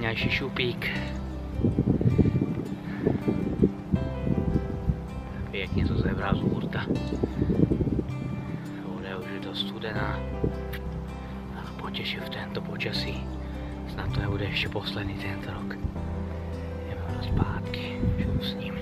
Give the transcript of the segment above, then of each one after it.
najvoňajší šupík. Pekne to zebral z hurta. Voda už je dosť studená. Ale poteší v tento počasí. Snad to nebude ešte posledný tento rok. Ideme ho zpátky. Čo s ním?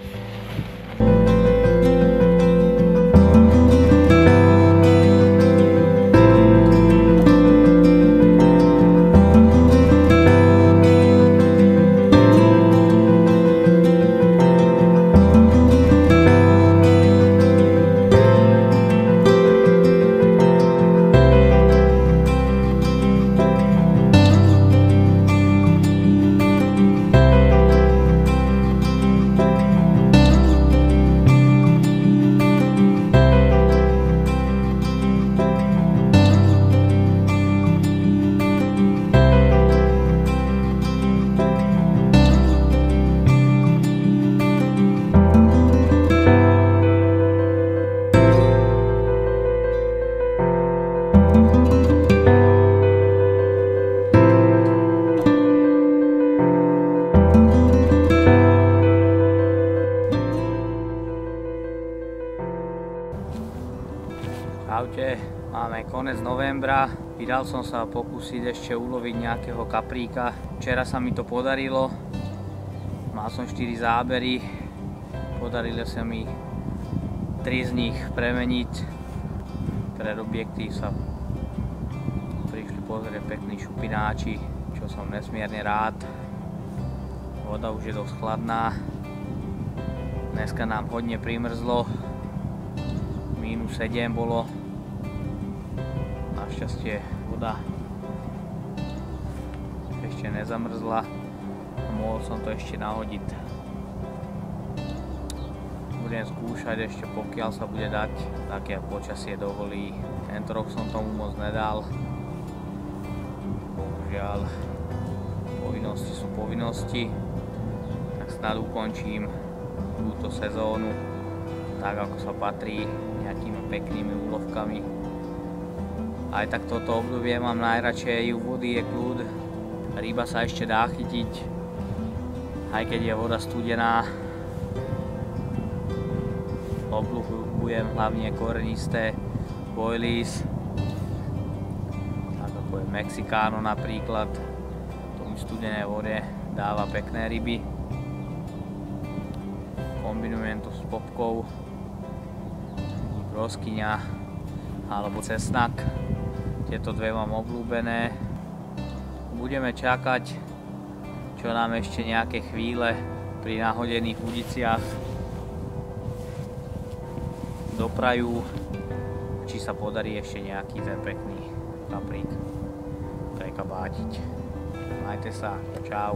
Čaute, máme konec novembra, vydal som sa pokúsiť ešte uloviť nejakého kapríka. Včera sa mi to podarilo, mal som 4 zábery, podarilo sa mi 3 z nich premeniť. Pred objektív sa prišli pozrieť pekní šupináči, čo som nesmierne rád. Voda už je dosť chladná, dneska nám hodne primrzlo, -7 bolo. Našťastie voda ešte nezamrzla a mohol som to ešte nahodiť. Budem skúšať ešte, pokiaľ sa bude dať, také počasie dovolí. Tento rok som tomu moc nedal. Bohužiaľ, povinnosti sú povinnosti, tak snad ukončím túto sezónu tak, ako sa patrí, nejakými peknými úlovkami. Aj tak toto obdobie mám najradšej, u vody je kľud, ryba sa ešte dá chytiť, aj keď je voda studená. Obľúbujem hlavne korenisté boilies, tak ako je Mexicano napríklad, v tom studenej vode dáva pekné ryby. Kombinujem to s popkou, broskyňa alebo cesnak. Tieto dve mám obľúbené. Budeme čakať, čo nám ešte nejaké chvíle pri nahodených udiciach doprajú, či sa podarí ešte nejaký ten pekný kaprík prekabátiť. Majte sa, čau.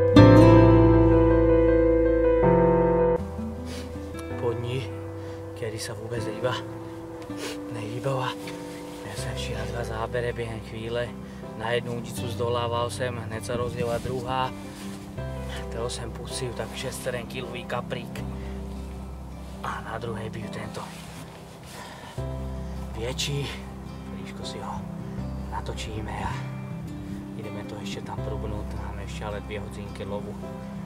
Po dni, kedy sa vôbec ryba nehýbala. Ja som ešte na 2 zábere behom chvíle. Na jednu udicu zdolával sem, hneď sa rozdiela druhá. To som pustil tak 6 kilový kaprík. A na druhej bijú tento väčší. Ríško si ho natočíme a ideme to ešte tam prúbnúť. Máme ešte ale 2 hodzinky lovu.